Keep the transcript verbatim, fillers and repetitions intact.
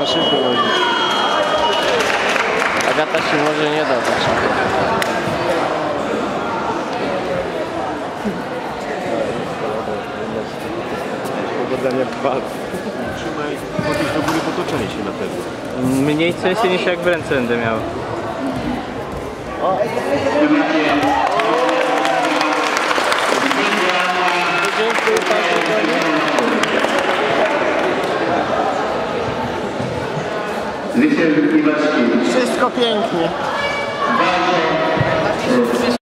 na szybko wozi. Agata się może nie da tak szybko. Powodzenia w walce. Trzymaj, podnieś do góry potoczenie się na pewno. Mniej częściej niż jak w ręce będę miał. O! Dziękuję bardzo. Zwyciężnik Iwaszki. Wszystko pięknie.